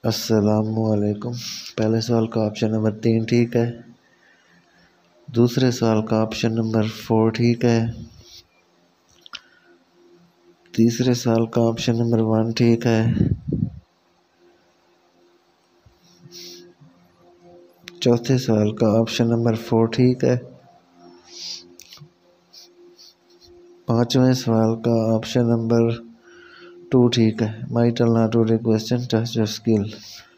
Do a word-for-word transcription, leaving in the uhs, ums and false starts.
अस्सलामुअलैकुम। पहले सवाल का ऑप्शन नंबर तीन ठीक है। दूसरे सवाल का ऑप्शन नंबर फोर ठीक है। तीसरे सवाल का ऑप्शन नंबर वन ठीक है। चौथे सवाल का ऑप्शन नंबर फोर ठीक है। पांचवें सवाल का ऑप्शन नंबर टू ठीक है। My tell now two question test your skill.